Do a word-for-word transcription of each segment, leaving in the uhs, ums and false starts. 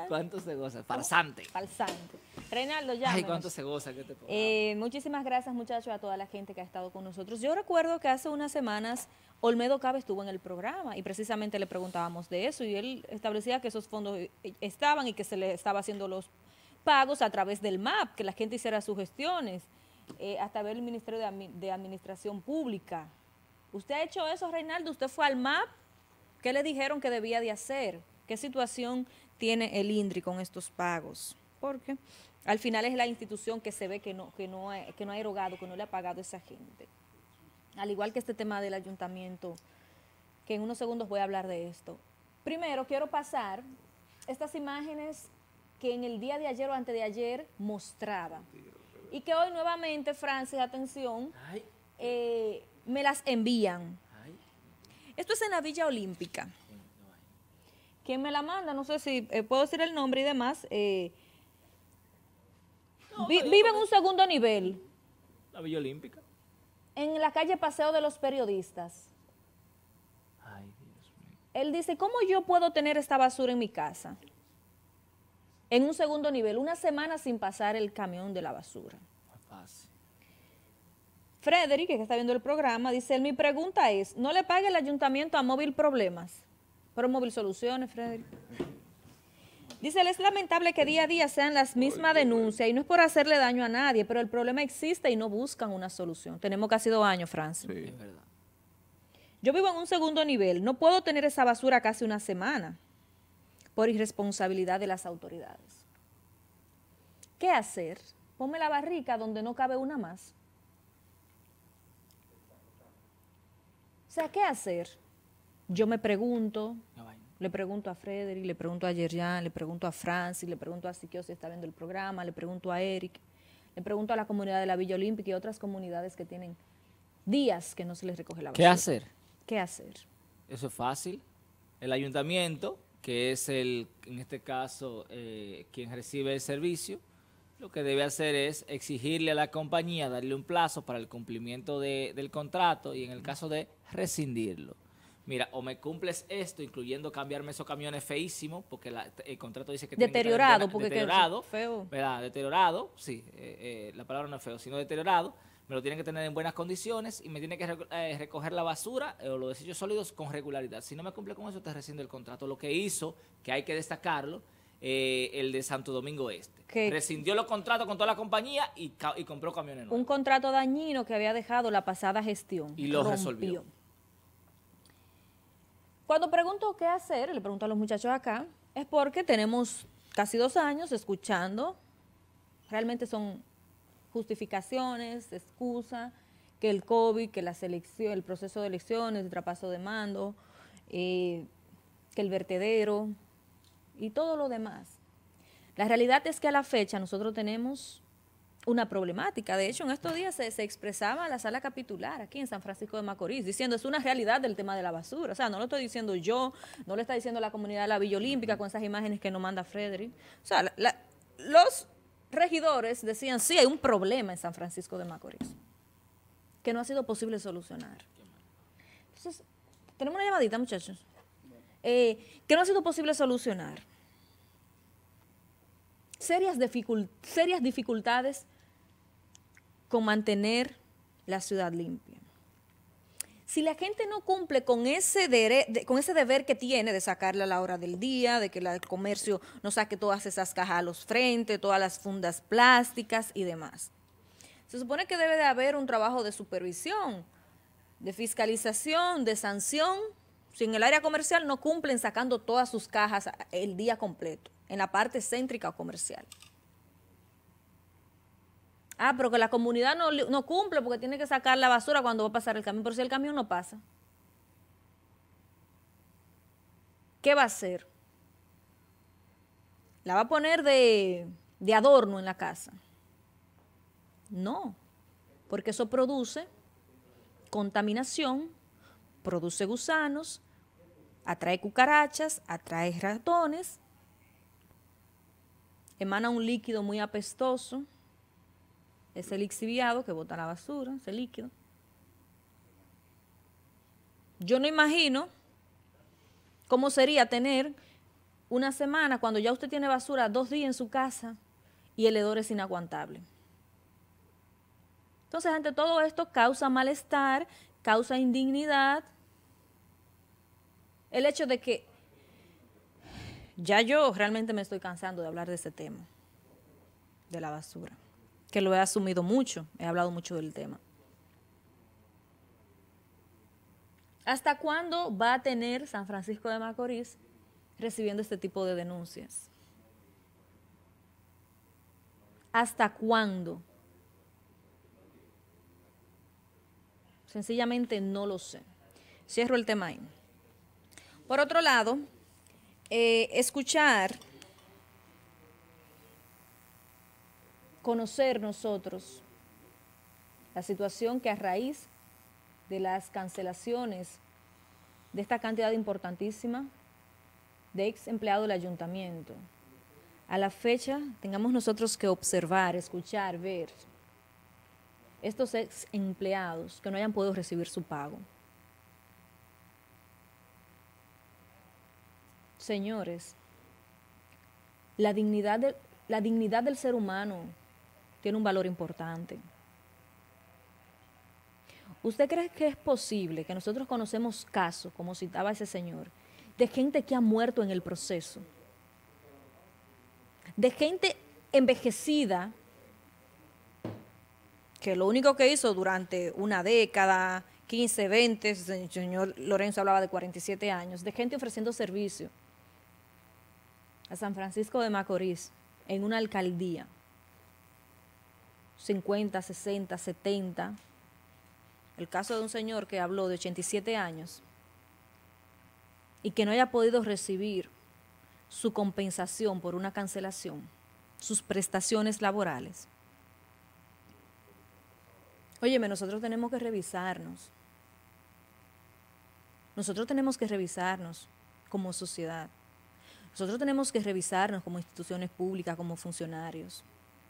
¿Cuánto se goza? Farsante. Falsante. Reinaldo, ya. Ay, ¿cuánto se goza? ¿Qué te pongo? Eh, muchísimas gracias, muchachos, a toda la gente que ha estado con nosotros. Yo recuerdo que hace unas semanas Olmedo Cabe estuvo en el programa y precisamente le preguntábamos de eso y él establecía que esos fondos estaban y que se le estaba haciendo los pagos a través del M A P, que la gente hiciera sus gestiones, eh, hasta ver el Ministerio de, Admi de Administración Pública. ¿Usted ha hecho eso, Reinaldo? ¿Usted fue al M A P? ¿Qué le dijeron que debía de hacer? ¿Qué situación tiene el INDRI con estos pagos? Porque al final es la institución que se ve que no, que no, ha, que no ha erogado, que no le ha pagado a esa gente. Al igual que este tema del ayuntamiento, que en unos segundos voy a hablar de esto. Primero, quiero pasar estas imágenes que en el día de ayer o antes de ayer mostraba. Y que hoy nuevamente, Francis, atención, eh, me las envían. Esto es en la Villa Olímpica. ¿Quién me la manda? No sé si eh, puedo decir el nombre y demás. Eh, no, vi, vive en un segundo nivel. ¿La Villa Olímpica? En la calle Paseo de los Periodistas. Ay, Dios mío. Él dice, ¿cómo yo puedo tener esta basura en mi casa? En un segundo nivel, una semana sin pasar el camión de la basura. No es fácil. Frederick, que está viendo el programa, dice, mi pregunta es, ¿no le paga el ayuntamiento a Móvil Problemas? Pero Móvil Soluciones, Frederick. Dice, es lamentable que día a día sean las mismas denuncias y no es por hacerle daño a nadie, pero el problema existe y no buscan una solución. Tenemos casi dos años, Francis. Sí, es verdad. Yo vivo en un segundo nivel, no puedo tener esa basura casi una semana por irresponsabilidad de las autoridades. ¿Qué hacer? Ponme la barrica donde no cabe una más. O sea, ¿qué hacer? Yo me pregunto, le pregunto a Frederick, le pregunto a Yerjan, le pregunto a Francis, le pregunto a Siquio si está viendo el programa, le pregunto a Eric, le pregunto a la comunidad de la Villa Olímpica y otras comunidades que tienen días que no se les recoge la basura. ¿Qué hacer? ¿Qué hacer? Eso es fácil. El ayuntamiento, que es el, en este caso, eh, quien recibe el servicio, lo que debe hacer es exigirle a la compañía, darle un plazo para el cumplimiento de, del contrato y en el caso de rescindirlo. Mira, o me cumples esto, incluyendo cambiarme esos camiones feísimos, porque la, el contrato dice que... Deteriorado, que porque deteriorado, que feo. ¿verdad? Deteriorado, sí, eh, eh, la palabra no es feo, sino deteriorado, me lo tienen que tener en buenas condiciones y me tiene que eh, recoger la basura eh, o los desechos sólidos con regularidad. Si no me cumple con eso, te rescinde el contrato. Lo que hizo, que hay que destacarlo, eh, el de Santo Domingo Este. ¿Qué? Rescindió los contratos con toda la compañía y, y compró camiones nuevos. Un contrato dañino que había dejado la pasada gestión. Y lo rompió. resolvió. Cuando pregunto qué hacer, le pregunto a los muchachos acá, es porque tenemos casi dos años escuchando, realmente son justificaciones, excusas, que el COVID, que la selección, el proceso de elecciones, el traspaso de mando, eh, que el vertedero y todo lo demás. La realidad es que a la fecha nosotros tenemos una problemática. De hecho, en estos días se, se expresaba la sala capitular aquí en San Francisco de Macorís, diciendo es una realidad del tema de la basura. O sea, no lo estoy diciendo yo, no lo está diciendo la comunidad de la Villa Olímpica con esas imágenes que nos manda Frederick. O sea, la, la, los regidores decían, sí, hay un problema en San Francisco de Macorís, que no ha sido posible solucionar. Entonces, tenemos una llamadita, muchachos, eh, que no ha sido posible solucionar. Serias, dificult serias dificultades con mantener la ciudad limpia. Si la gente no cumple con ese, de, con ese deber que tiene de sacarla a la hora del día, de que la, el comercio no saque todas esas cajas a los frentes, todas las fundas plásticas y demás. Se supone que debe de haber un trabajo de supervisión, de fiscalización, de sanción, si en el área comercial no cumplen sacando todas sus cajas el día completo, en la parte céntrica o comercial. Ah, pero que la comunidad no, no cumple porque tiene que sacar la basura cuando va a pasar el camión, pero si el camión no pasa, ¿qué va a hacer? ¿La va a poner de, de adorno en la casa? No, porque eso produce contaminación, produce gusanos, atrae cucarachas, atrae ratones, emana un líquido muy apestoso, ese lixiviado que bota la basura, ese líquido. Yo no imagino cómo sería tener una semana cuando ya usted tiene basura dos días en su casa y el hedor es inaguantable. Entonces, ante todo esto, causa malestar, causa indignidad, el hecho de que ya yo realmente me estoy cansando de hablar de ese tema, de la basura, que lo he asumido mucho, he hablado mucho del tema. ¿Hasta cuándo va a tener San Francisco de Macorís recibiendo este tipo de denuncias? ¿Hasta cuándo? Sencillamente no lo sé. Cierro el tema ahí. Por otro lado, eh, escuchar, conocer nosotros la situación que a raíz de las cancelaciones de esta cantidad importantísima de ex empleados del ayuntamiento, a la fecha tengamos nosotros que observar, escuchar, ver estos ex empleados que no hayan podido recibir su pago. Señores, la dignidad, de, la dignidad del ser humano tiene un valor importante. ¿Usted cree que es posible que nosotros conocemos casos, como citaba ese señor, de gente que ha muerto en el proceso? De gente envejecida que lo único que hizo durante una década, quince, veinte, el señor Lorenzo hablaba de cuarenta y siete años, de gente ofreciendo servicio a San Francisco de Macorís en una alcaldía, cincuenta, sesenta, setenta. El caso de un señor que habló de ochenta y siete años y que no haya podido recibir su compensación por una cancelación, sus prestaciones laborales. Óyeme, nosotros tenemos que revisarnos. Nosotros tenemos que revisarnos como sociedad. Nosotros tenemos que revisarnos como instituciones públicas, como funcionarios.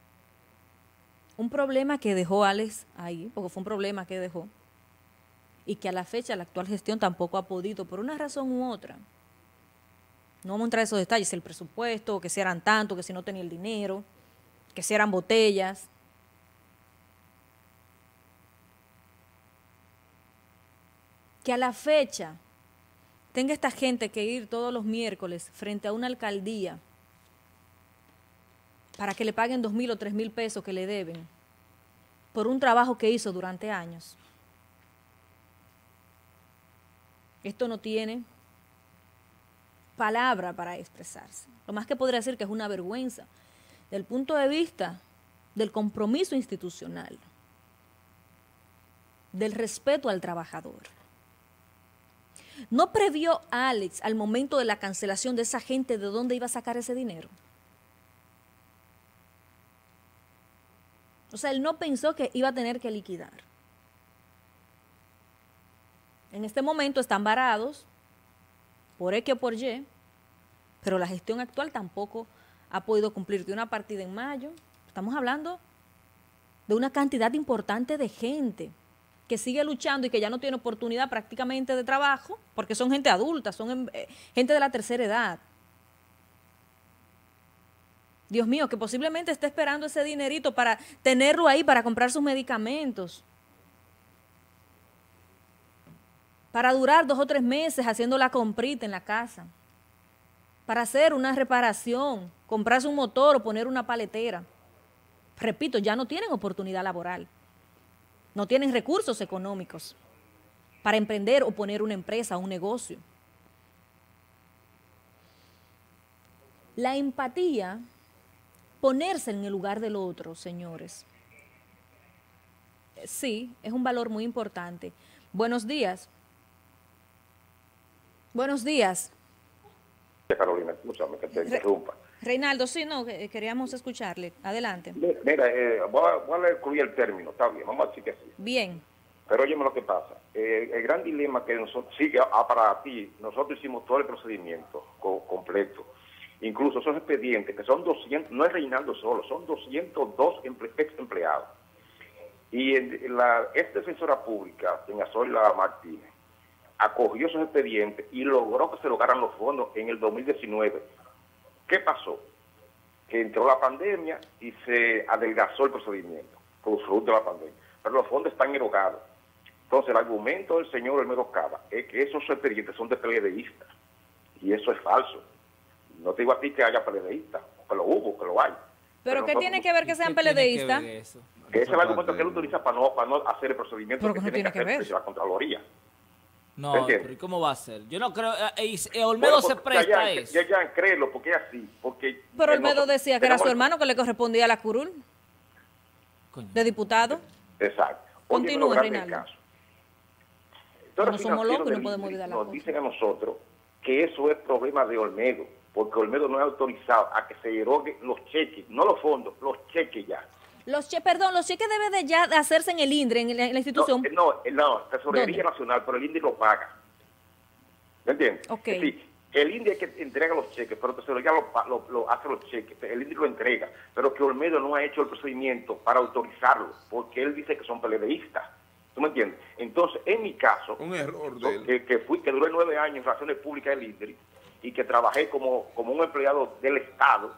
Un problema que dejó Alex ahí, porque fue un problema que dejó, y que a la fecha la actual gestión tampoco ha podido, por una razón u otra. No vamos a entrar en esos detalles, el presupuesto, que si eran tanto, que si no tenía el dinero, que si eran botellas. Que a la fecha tenga esta gente que ir todos los miércoles frente a una alcaldía para que le paguen dos mil o tres mil pesos que le deben por un trabajo que hizo durante años. Esto no tiene palabra para expresarse. Lo más que podría decir que es una vergüenza del punto de vista del compromiso institucional, del respeto al trabajador. ¿No previó Alex al momento de la cancelación de esa gente de dónde iba a sacar ese dinero? O sea, él no pensó que iba a tener que liquidar. En este momento están varados por X o por Y, pero la gestión actual tampoco ha podido cumplir de una partida en mayo. Estamos hablando de una cantidad importante de gente que sigue luchando y que ya no tiene oportunidad prácticamente de trabajo, porque son gente adulta, son eh, gente de la tercera edad. Dios mío, que posiblemente esté esperando ese dinerito para tenerlo ahí para comprar sus medicamentos, para durar dos o tres meses haciendo la comprita en la casa, para hacer una reparación, comprarse un motor o poner una paletera. Repito, ya no tienen oportunidad laboral. No tienen recursos económicos para emprender o poner una empresa, un negocio. La empatía, ponerse en el lugar del otro, señores. Sí, es un valor muy importante. Buenos días. Buenos días. Carolina, escúchame que te interrumpa. Reinaldo, sí, no, queríamos escucharle. Adelante. Mira, eh, voy, a, voy a excluir el término, está bien, vamos a decir que sí. Bien. Pero óyeme lo que pasa. Eh, el gran dilema que nosotros, sí, que ah, para ti, nosotros hicimos todo el procedimiento co completo. Incluso esos expedientes, que son doscientos, no es Reinaldo solo, son doscientos dos emple, ex empleados. Y en, la ex defensora pública, doña Zoila Martínez, acogió esos expedientes y logró que se lograran los fondos en el dos mil diecinueve, ¿Qué pasó? Que entró la pandemia y se adelgazó el procedimiento, por fruto de la pandemia. Pero los fondos están erogados. Entonces, el argumento del señor Olmedo Cava es que esos expedientes son de peledeístas. Y eso es falso. No te digo a ti que haya peledeístas, que lo hubo, que lo hay. ¿Pero, ¿Pero qué tiene que ver que sean ¿Qué tiene peledeístas? que ver eso? Que ese es el argumento que él utiliza para no, para no hacer el procedimiento ¿Pero que qué tiene tiene que que hacer ver? desde la Contraloría. No, ¿Entiendes? pero ¿y cómo va a ser? Yo no creo... Eh, eh, Olmedo Bueno, se porque presta ya, a ya, eso. Ya, ya, créelo, porque es así. Porque Pero eh, Olmedo nosotros decía que era su tenemos- hermano que le correspondía a la curul Coño. de diputado. Exacto. Continúe, Óyeme lo grande del Reinaldo. caso. Entonces, No somos financieros locos y no del podemos I N R I olvidar las nos cosas. dicen a nosotros que eso es problema de Olmedo, porque Olmedo no es autorizado a que se eroguen los cheques, no los fondos, los cheques ya. Los che, perdón, los cheques deben de ya de hacerse en el INDRE, en la, en la institución. No, eh, no, eh, no, Tesorería ¿Dónde? Nacional, pero el I N D I lo paga. ¿Me entiendes? Ok. Es decir, el I N D I es que entrega los cheques, pero Tesorería lo, pa- lo, lo hace los cheques, el I N D I lo entrega, pero que Olmedo no ha hecho el procedimiento para autorizarlo, porque él dice que son peledeístas. ¿Tú me entiendes? Entonces, en mi caso, Un error de so- él. que, que fui, que duré nueve años en relaciones públicas del I N D I y que trabajé como, como un empleado del Estado,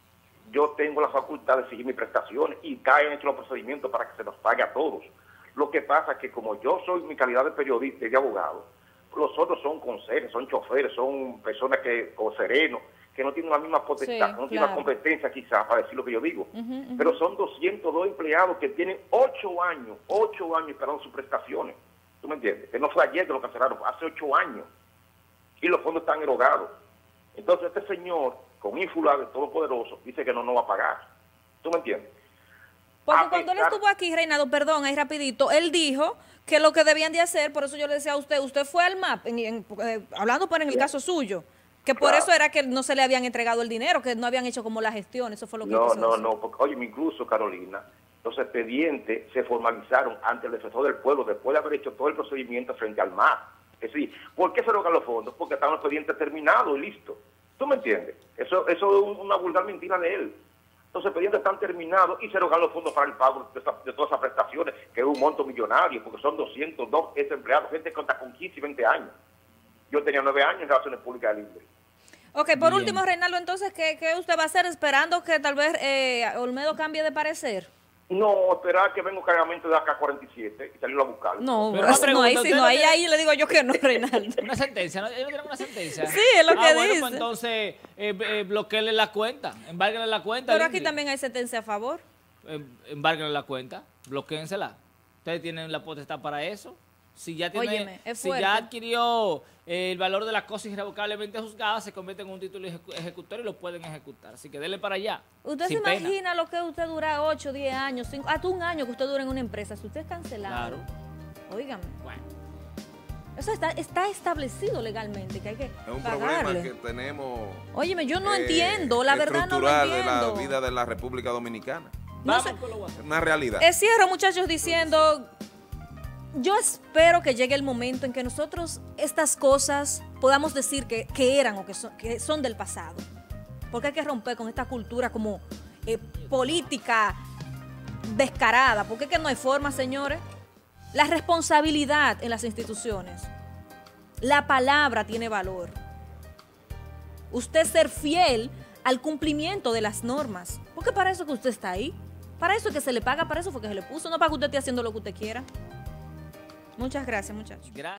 yo tengo la facultad de seguir mis prestaciones y caen hecho los procedimientos para que se nos pague a todos. Lo que pasa es que como yo soy mi calidad de periodista y de abogado, los otros son consejeros, son choferes, son personas que, o serenos, que no tienen la misma potestad, Sí, no tienen la claro. competencia quizás para decir lo que yo digo. Ujú, ujú. Pero son doscientos dos empleados que tienen ocho años, ocho años esperando sus prestaciones. ¿Tú me entiendes? Que no fue ayer que lo cancelaron, fue hace ocho años. Y los fondos están erogados. Entonces este señor, con ínfula de todopoderoso, dice que no nos va a pagar. ¿Tú me entiendes? Porque A cuando él pesar- estuvo aquí, Reinaldo, perdón, ahí rapidito, él dijo que lo que debían de hacer, por eso yo le decía a usted, usted fue al M A P, en- en- eh, hablando por en el Sí. caso suyo, que por Claro. eso era que no se le habían entregado el dinero, que no habían hecho como la gestión, eso fue lo que No, quiso no, decir. no, porque, oye, incluso Carolina, los expedientes se formalizaron ante el defensor del pueblo después de haber hecho todo el procedimiento frente al M A P. Es decir, ¿por qué se erogan los fondos? Porque estaban los expedientes terminados y listos. ¿Tú me entiendes? Eso, eso es un- una vulgar mentira de él. Los expedientes están terminados y se erogan los fondos para el pago de, esa- de todas esas prestaciones, que es un monto millonario, porque son doscientos dos ex empleados, gente que cuenta con quince y veinte años. Yo tenía nueve años en Relaciones Públicas del I N D I. Ok, por Bien. último, Reinaldo, entonces, ¿qué, qué usted va a hacer esperando que tal vez eh, Olmedo cambie de parecer? No, esperar que venga un cargamento de A K cuarenta y siete y salirlo a buscarlo. No, Pero eso una no, ahí pregunta, sí, ¿usted no, no ahí, tiene- ahí le digo yo que no, Reinaldo. Una sentencia, ¿no? Ellos tienen una sentencia. Sí, es lo ah, que bueno, dice. Pues entonces, eh, eh, bloqueenle la cuenta, embárguenle la cuenta. Pero al aquí I N D I. también hay sentencia a favor. Em- Embárguenle la cuenta, bloquéensela. Ustedes tienen la potestad para eso. Si ya tiene, Óyeme, es si fuerte. ya adquirió eh, el valor de las cosas irrevocablemente juzgadas, se convierte en un título ejecu- ejecutor y lo pueden ejecutar. Así que denle para allá. ¿Usted sin se pena. imagina lo que usted dura ocho, diez años, cinco, hasta un año que usted dura en una empresa? Si usted es cancelado, Claro. óigame, Bueno, eso está, está establecido legalmente, que hay que Es un pagarle. problema que tenemos. Óyeme, yo no eh, entiendo, la verdad no lo estructural entiendo. de la vida de la República Dominicana. No vamos sé. con lo WhatsApp. Una realidad. Eh, cierro, muchachos, diciendo, yo espero que llegue el momento en que nosotros estas cosas podamos decir que, que eran o que son, que son del pasado. Porque hay que romper con esta cultura como eh, política descarada. Porque es que no hay forma, señores. La responsabilidad en las instituciones. La palabra tiene valor. Usted ser fiel al cumplimiento de las normas. Porque para eso que usted está ahí. Para eso es que se le paga, para eso fue que se le puso. No para que usted esté haciendo lo que usted quiera. Muchas gracias, muchachos. Gracias.